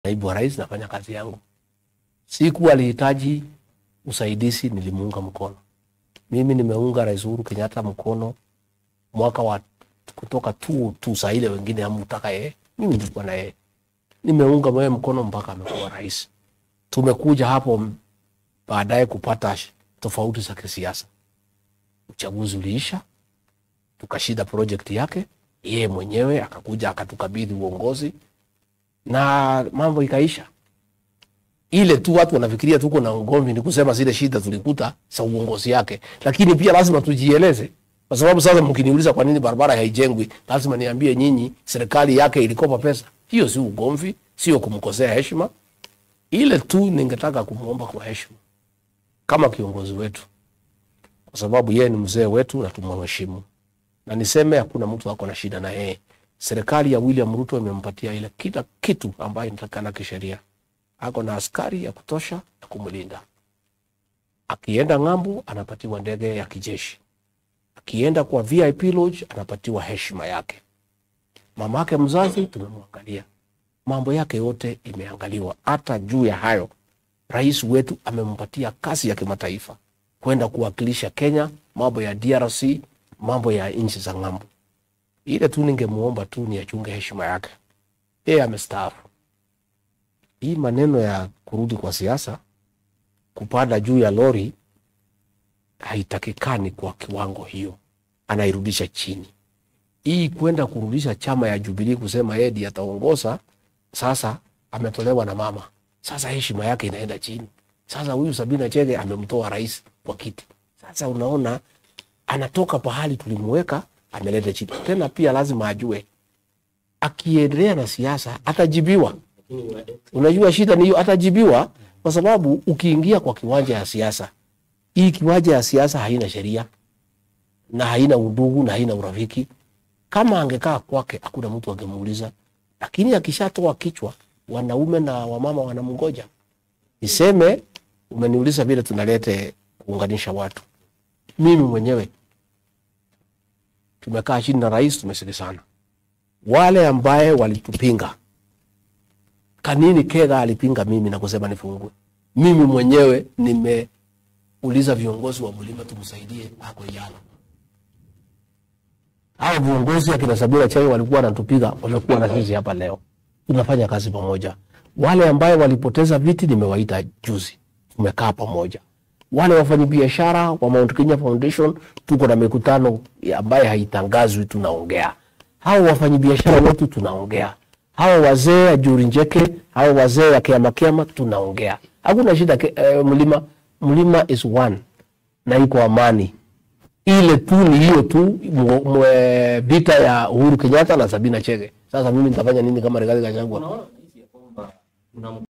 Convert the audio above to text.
naibu wa rais, nafanya kazi yangu. Siku alihitaji usaidizi, nilimuunga mkono. Mimi nimeunga Rais Uhuru Kenyatta mkono mwaka wa kutoka tu saa ile wengine hamtaka yeye. Mimi nilikuwa na yeye. Nimeunga yeye mkono mpaka amekuwa rais. Tumekuja hapo baadaye kupata tofauti za kisiasa. Uchaguzi uliisha, tukashinda project yake, yeye mwenyewe akakuja akatukabidhi uongozi na mambo ikaisha. Ile tu watu wanafikiria tuko na ugomvi ni kusema zile shida tulikuta sa uongozi yake, lakini pia lazima tujieleze. Kwa sababu sasa mkiniuliza kwa nini barabara haijengwi, lazima niambie nyinyi serikali yake ilikopa pesa. Hiyo si ugomvi, sio kumkosea heshima. Ile tu ningetaka kumuomba kwa heshima kama kiongozi wetu, kwa sababu yeye ni mzee wetu na tumheshimu. Na niseme hakuna mtu wako na shida na yeye. Serikali ya William Ruto imempatia ile kila kitu ambayo inatakana kisheria. Ako na askari ya kutosha ya kumlinda. Akienda ng'ambo anapatiwa ndege ya kijeshi. Akienda kwa VIP lodge anapatiwa heshima yake. Mamake mzazi tumemwangalia. Mambo yake yote imeangaliwa. Hata juu ya hayo, rais wetu amempatia kazi ya kimataifa kwenda kuwakilisha Kenya, mambo ya DRC, mambo ya nchi za ng'ambo. Ile tu ningemuomba tu ni achunge heshima yake. Yeye amestaafu. Hii maneno ya kurudi kwa siasa, kupanda juu ya lori, haitakikani kwa kiwango hiyo. Anairudisha chini. Hii kwenda kurudisha chama ya Jubilee kusema yeye ndiye ataongoza, sasa ametolewa na mama. Sasa heshima yake inaenda chini. Sasa huyu Sabina Chege amemtoa rais kwa kiti. Sasa unaona anatoka pahali tulimweka ameleta chini. Tena pia lazima ajue akiendelea na siasa atajibiwa. Unajua shida ni hiyo, atajibiwa kwa sababu ukiingia kwa kiwanja ya siasa, hii kiwanja ya siasa haina sheria na haina undugu na haina urafiki. Kama angekaa kwake hakuna mtu angemuuliza, lakini akishatoa kichwa wanaume na wamama wanamngoja. Niseme umeniuliza vile tunalete kuunganisha watu. Mimi mwenyewe tumekaa chini na rais, tumesikizana. Wale ambaye walitupinga, kanini Kega alipinga mimi na kusema nifungwe. Mimi mwenyewe nimeuliza viongozi wa Mlima tumsaidie hapo jana. Hao viongozi akina Sabina Chege walikuwa wanatupiga, wamekuwa na sisi hapa leo. Tunafanya kazi pamoja. Wale ambaye walipoteza viti nimewaita juzi. Tumekaa pamoja. Wale wafanyabiashara wa Mount Kenya Foundation tuko na mikutano ambaye haitangazwi, tunaongea. Hao wafanyabiashara wetu tunaongea. Hao wazee ya Jurinjeke, hao wazee ya Kiama tunaongea. Hakuna shida. Mlima is one na iko amani. Ile tu ni hiyo tu vita ya Uhuru Kenyatta na Sabina Chege. Sasa mimi nitafanya nini kama Rigathi Gachagua?